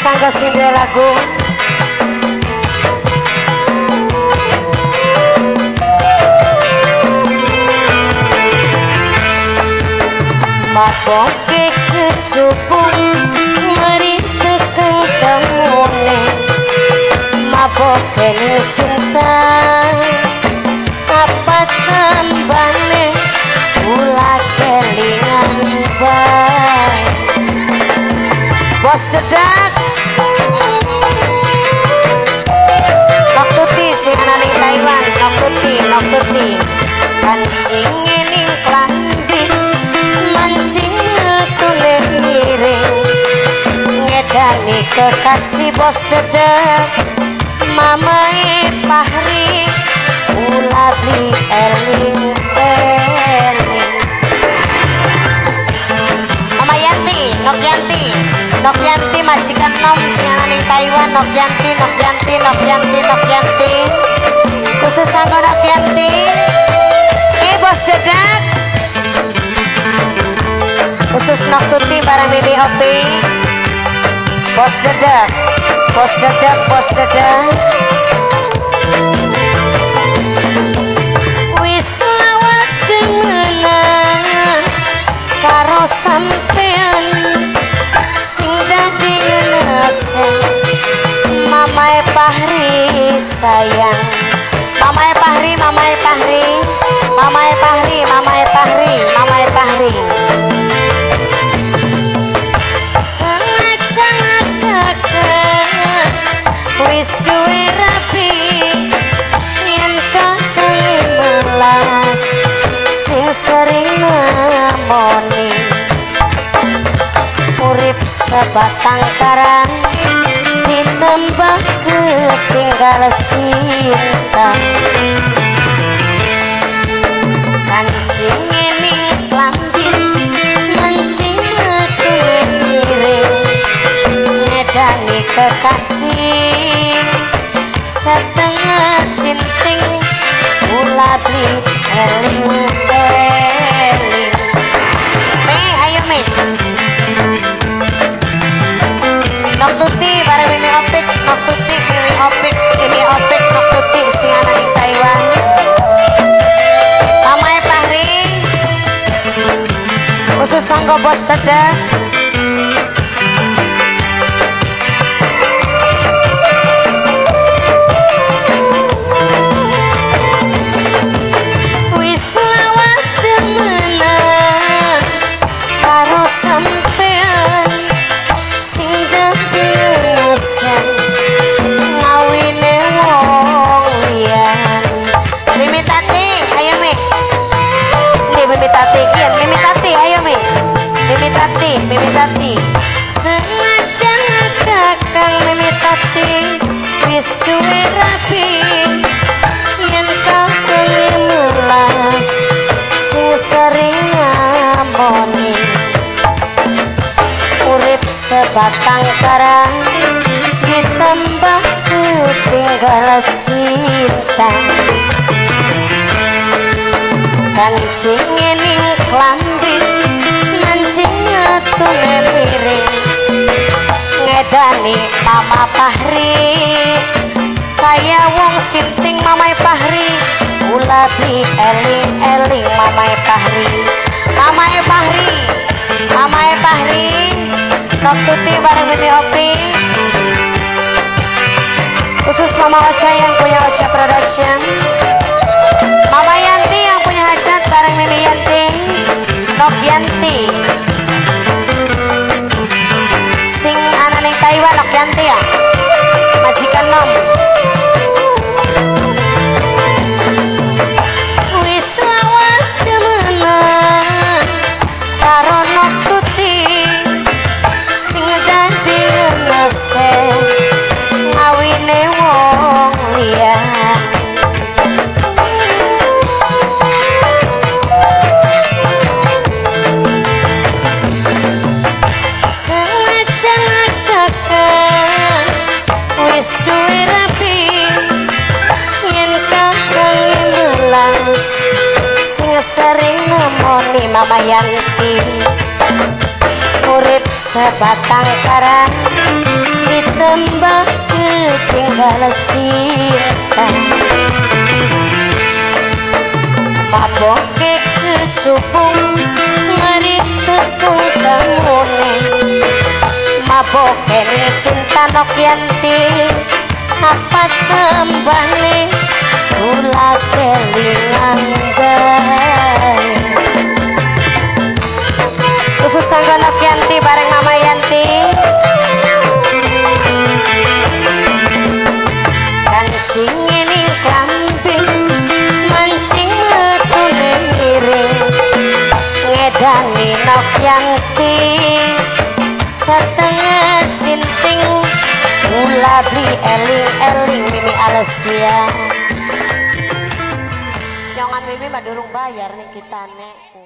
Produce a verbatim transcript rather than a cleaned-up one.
sangga sinde lagu maboke kecubung mari tekeng temune maboke cinta apa tambane ula kelingan bae bos dedak Noktuti sing ana ning Taiwan Noktuti Noktuti kancing ning klambi mancing tune miring ngedani kekasih bos dedak mamae Fahri ula bli eling eling Mama Yanti Nokyanti Nokyanti majikan nom sing ana ning Taiwan Nokyanti Nokyanti Nokyanti Nokyanti khusus kanggo Nokyanti eh bos dedak khusus Noktuti bareng Bibi Opi bos dedak bos dedak bos dedak wis lawas demenan karo sampean sing dadi ngenesen mamae Fahri sayang mamae Fahri mamae Fahri mamae Fahri mamae Fahri mamae Fahri sengaja kakak wis duwe rapi yen kakang melas sing sering ngamoni urip sebatang karang ditambah ketinggal cinta kancing ning klambi mancing miring ngedani kekasih setengah sinting ula bli eling eling me ayo me Noktuti bareng Mimi Opik Noktuti Mimi Opik Mimi Opik Noktuti sing ana ning Taiwan mamae Fahri khusus sanggo bos dedak wis lawas demenan karo sampean sing dadi ngenesen ngawine wong liyan Mimi Tati ayo Mi Ndi Mimi Tati kian Mimi Tati ayo Mi Mimi Tati Mimi Tati sengaja kakang Mimi Tati wis duwe rapi yen kakang melas sing sering ngamoni urip sebatang karang ditambah ketinggal cinta kancing ning klambi mancing tune miring ngedani mama Fahri kaya wong sinting mamae Fahri ula bli eling eling mamae Fahri mamae Fahri mamae Fahri Noktuti bareng Bibi Opi khusus Mama Ocha yang punya Ocha Production Mama Yanti yang punya hajat bareng Mimi Yanti Nokyanti sing ana ning Taiwan Nokyanti ya majikan nom wis lawas demenan karo Noktuti sing dadi ngenesen ngawine wong liyan sengaja kakak wis duwe rapi yen kakang melas sing sering nemoni Mama Yanti urip sebatang karang cinta maboke kecupung mari tetung temune maboke ni cinta Nokyanti apa tembane kula kelingan bae khusus sangga Nokyanti bareng Mama Yanti kancing ini klambi mancing metune miring ngedani Nokyanti setengah sinting kula beli eling-eling Mimi Alessia jangan Mimi mah durung bayar nih kita nek